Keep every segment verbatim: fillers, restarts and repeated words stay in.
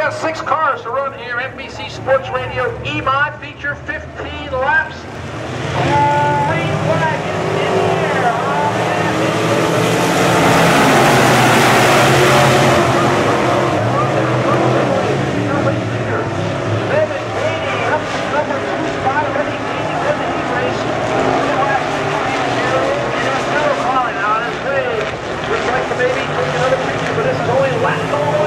got six cars to run here. N B C Sports Radio E M I feature fifteen laps. Green flag is in the air. Maybe take another picture, but this is only lap one.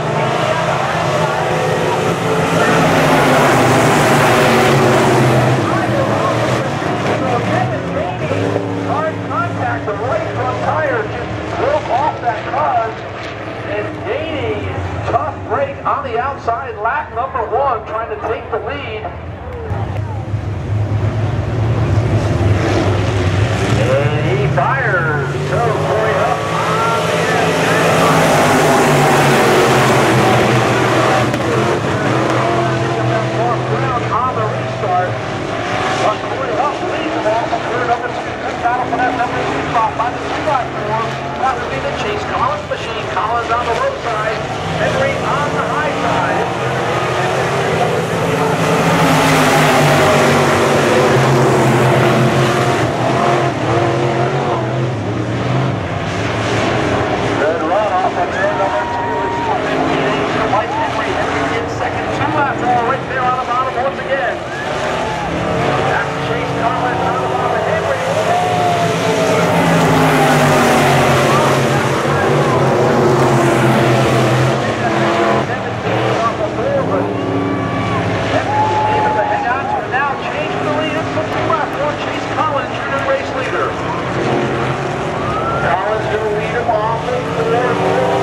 Hard contact, the right front tire just broke off that car, and Danny, tough break on the outside, lap number one, trying to take the lead. And he fires, so Corey up. On the restart, but Corey Huff leads them off of clear number two. Good battle for that number two spot by the two by four. That would be the Chase Collins machine. Collins on the low side, Henry on the high side. Good run off of there, number two. It's fifty-eight to Mike Henry. Henry in second, two laps all right there on the bottom once again. That's Chase Collins on the bottom of Henry. seventeen off the floor, but Henry was able to hang on to it. Now changing the lead up to two laps for Chase Collins, your new race leader. Collins going to lead him off the floor.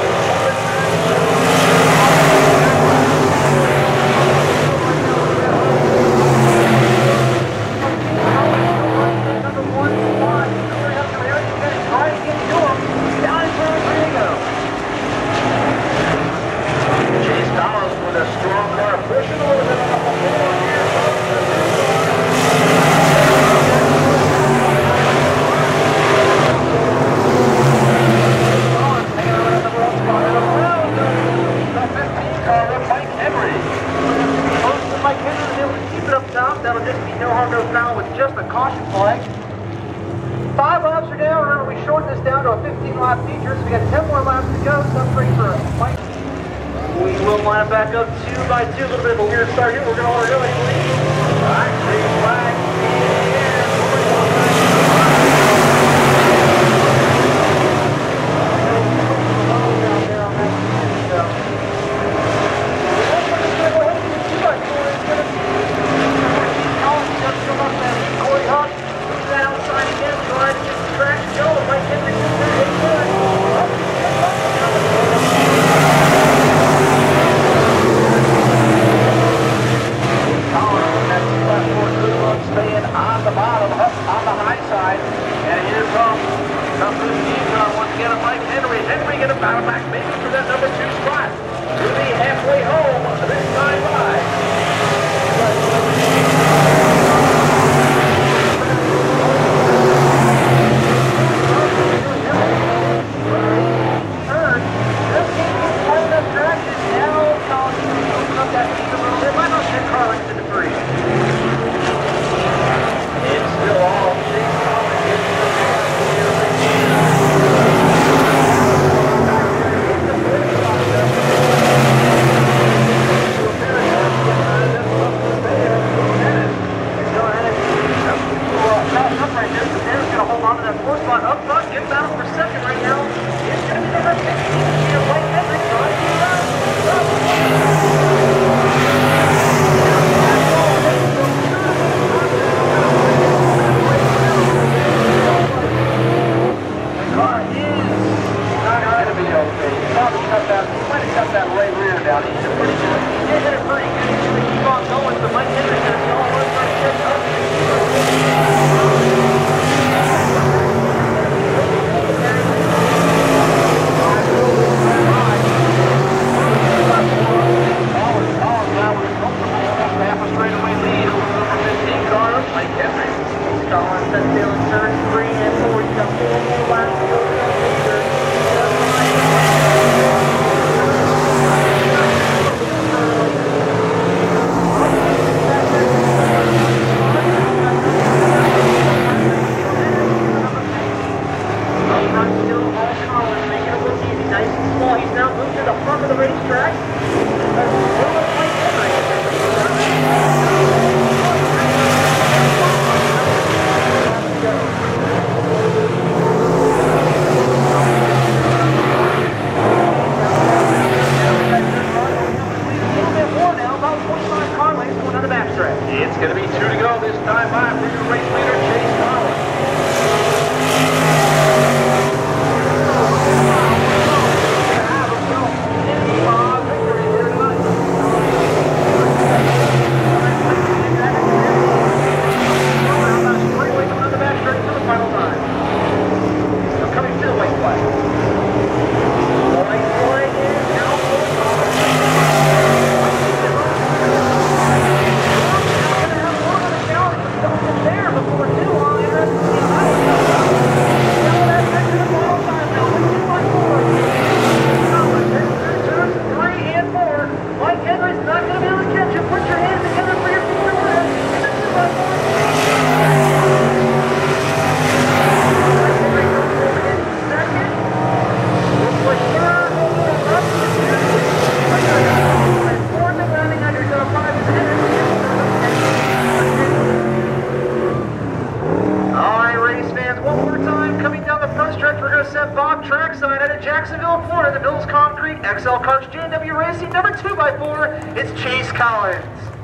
That'll just be no harm, no foul with just a caution flag. Five laps are down. Remember, we shortened this down to a fifteen lap feature, so we got ten more laps to go. Tough break for a fight. We will line it back up two by two. A little bit of a weird start here. We're going to order really clean. All right, green flag. It's going to be two to go this time by for your race leader, Chase Collins. Straightaway coming on the back straight for the final time. Still coming to the white flag. The white flag is now full there before too long. Three and four. Mike Henry's not going to be able to catch you. Put your hands together for your future winner. Second. Looks like third. Fourth and landing on your top five is Henry. One more time, coming down the front stretch, we're going to set Bob trackside out of Jacksonville, Florida, the Mills Concrete X L Karts J W Racing, number two by four, it's Chase Collins.